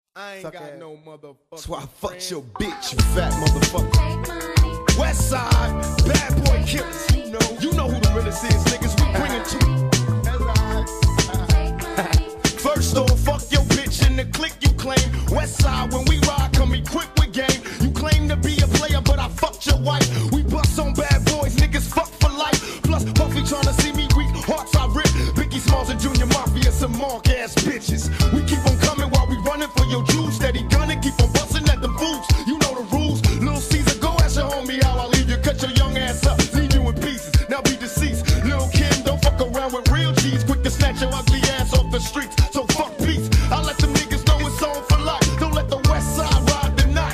I ain't got no motherfucker. That's why I fucked your bitch, you fat motherfucker. West Side, bad boy killers. You know who the realest is, niggas. We bring it to you. First off, fuck your bitch in the clique you claim. West Side, when we ride, come equipped with game. You claim to be a player, but I fucked your wife. We bust on bad boys, niggas fuck for life. Plus, Puffy tryna see me weak, hearts I rip. Biggie Smalls and Junior Mafia, some mark-ass bitches. We keep on coming while we running for your Jews. Steady gunning, keep on busting at them fools. You know the rules. Lil Caesar, go ask your homie how I leave you. Cut your young ass up, leave you in pieces. Now be deceased. Lil Kim, don't fuck around with real G's. Quick to snatch your ugly ass off the streets. So fuck peace. I let them niggas know it's on for life. Don't let the West Side ride the night.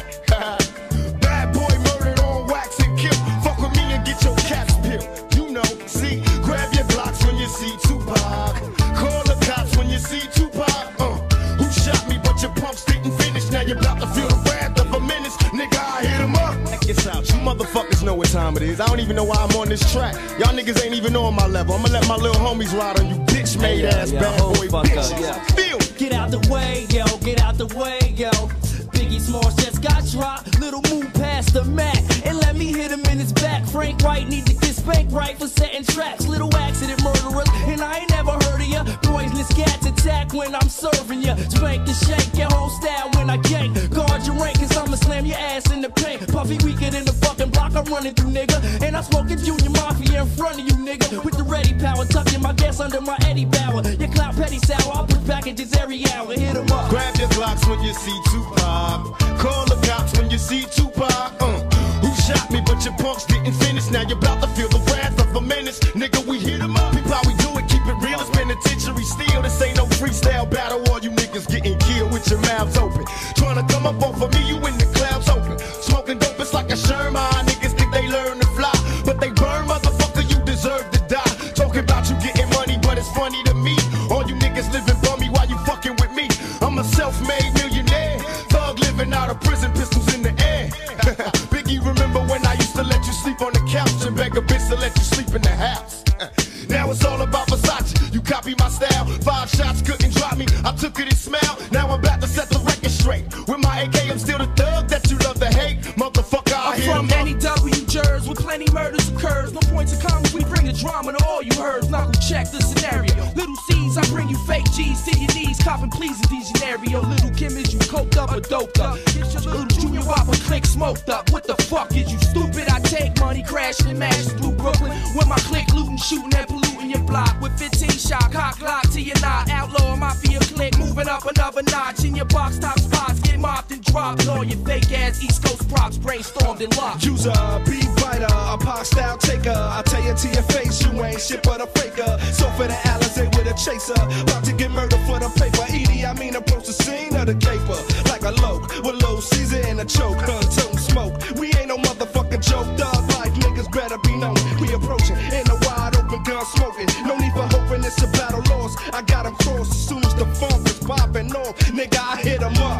Bad boy murdered on wax and kill. Fuck with me and get your caps peeled. You know, see, grab your Glocks when you see Tupac. Call the cops when you see Tupac. Who shot me but your pumps didn't finish. Now you're about to feel the wrath of a menace. Nigga, I hit him up. Check this out. You motherfuckers know what time it is. I don't even know why I'm on this track. Y'all niggas ain't even on my level. I'ma let my little homies ride on you bitch made ass bad boy bitches. Feel. Get out the way, yo, get out the way, yo. Biggie Smalls just got dropped. Little move past the Mac and let me hit him in his back. Frank White need to get spanked right for setting traps. Little accident murderers, and I ain't never heard of ya. Poisonous cats attack when I'm serving ya. Spank and shake your whole style when I gank. Guard your rank, cause I'ma slam your ass in the paint. Puffy weaker than the fucking block I'm running through, nigga. And I'm smoking Junior Mafia in front of you, nigga. With the ready power, tucking my gas under my Eddie Bauer. Your clout petty sour, I'll put packages every hour. Hit 'em up. Grab your Glocks when you see Tupac. Call the cops when you see Tupac. Who shot me but your punks didn't finish. Now you're about to feel the wrath of a menace. Nigga, we hit 'em up. Peep how we do it, keep it real. It's penitentiary steel. This ain't no freestyle battle. All you niggas getting killed with your mouths open. Tryna come up off of me, you in the clouds open. Smoking dope, it's like a Sherman. Niggas think they learn to fly, but they burn, motherfucker, you deserve to die. Talking about you getting money, but it's funny to me. All you niggas living bummy while you fucking with me. I'm a self-made millionaire. Thug living out of prison, pistols in the air. Biggie, remember when I used to let you sleep on the couch and beg a bitch to let you sleep in the house? Now it's all about Versace. You copy my style. 5 shots couldn't drop me. I took it and smiled. Now I'm about to set the record straight. With my AK, I'm still the thug that you love to hate. Motherfucker, I'm from NEW Jersey, with plenty murders occurs. No points of comments, we bring the drama to all you heard. Knuckle check the scenario. Little C's, I bring you fake G's to your knees. Copping please in these scenario. Little Kim, is you coked up or doped up? Get your little Junior Whopper click smoked up. What the fuck is you stupid? I take money, crashing and mashing through Brooklyn. With my click looting, shooting and polluting your block. With 15 shot, cock lock to your knot. Outlaw mafia click, moving up another notch. In your box top spots, get mopped and dropped. All your fake ass East Coast props brainstormed and locked. User, beat writer, a pop style taker. I tell you to your face, you ain't shit but a faker. So for the Alizé with a chaser, about to get murdered for the paper. Edie, I mean approach the scene of the caper. Like a loke, with low Caesar in a choke. Toting smoke, we ain't no motherfucking joke. Dog life, niggas better be known. We approaching in a wide open gun smoking. No need for hoping it's a battle lost. I got 'em crossed as soon as the funk is popping off. Nigga, I hit 'em up.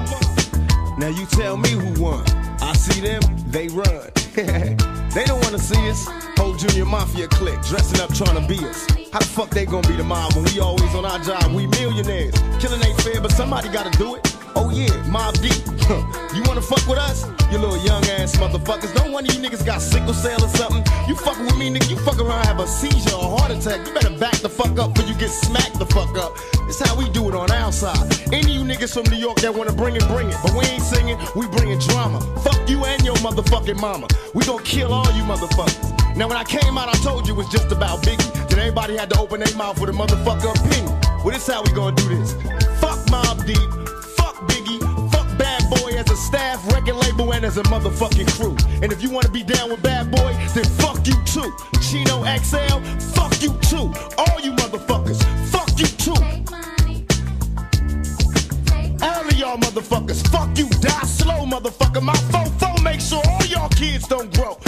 Now you tell me who won. I see them, they run. They don't wanna see us. Whole Junior Mafia clique, dressing up trying to be us. How the fuck they gonna be the mob when we always on our job? We millionaires. Killing ain't fair, but somebody gotta do it. Oh yeah, Mob Deep. You wanna fuck with us? You little young ass motherfuckers. Don't one of you niggas got sickle cell or something. You fucking with me, nigga, you fuck around, have a seizure or a heart attack. You better back the fuck up before you get smacked the fuck up. It's how we do it on our side. Any of you niggas from New York that wanna bring it, bring it. But we ain't singing, we bringing drama. Fuck you and your motherfucking mama. We gon' kill all you motherfuckers. Now when I came out, I told you it was just about Biggie. Then everybody had to open their mouth with a motherfucker opinion. Well, this how we gonna do this. Fuck Mob Deep, fuck Biggie, fuck Bad Boy as a staff, record label, and as a motherfucking crew. And if you wanna be down with Bad Boy, then fuck you too. Chino XL, fuck you too. All you motherfuckers, fuck you too. All of y'all motherfuckers, fuck you, die slow, motherfucker. My fofo make sure all y'all kids don't grow.